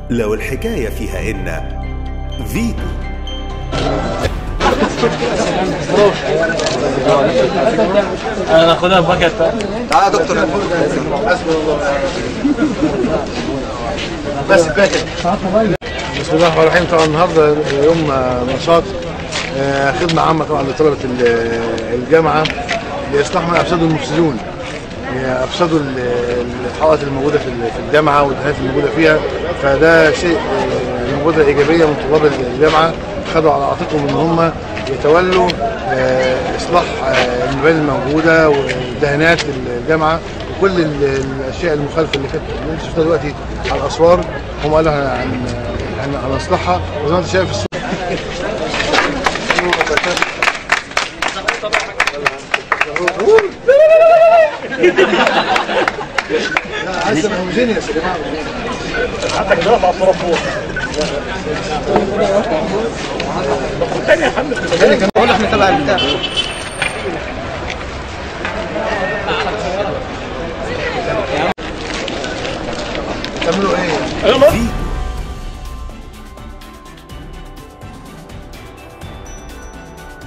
لو الحكاية فيها إن فيتو. انا ناخدها باكت. تعالى يا دكتور. بس باكت. بسم الله الرحمن الرحيم. طبعا النهارده يوم نشاط خدمه عامه طبعا لطلبه الجامعه لاصلاح ما افسدوا المفسدون. افسدوا الحوائط الموجوده في الجامعه والدهانات الموجوده فيها، فده شيء مبادره ايجابيه من طلاب الجامعه، خدوا على عاتقهم ان هم يتولوا اصلاح المباني الموجوده ودهانات الجامعه وكل الاشياء المخالفه اللي انت شفتها دلوقتي على الاسوار. هم قالوا هنصلحها، وزي ما انت شايف الصوره عايز هوموجينيوس يا جماعه. حتى كده على الصوره فوق. الثاني يا محمد بقول احنا تبع البتاع. تعملوا ايه؟